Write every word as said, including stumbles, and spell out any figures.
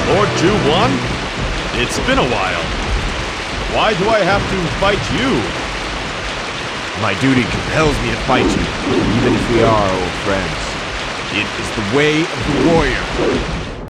Lord Guan? It's been a while. Why do I have to fight you? My duty compels me to fight you, even if we are old friends. It is the way of the warrior.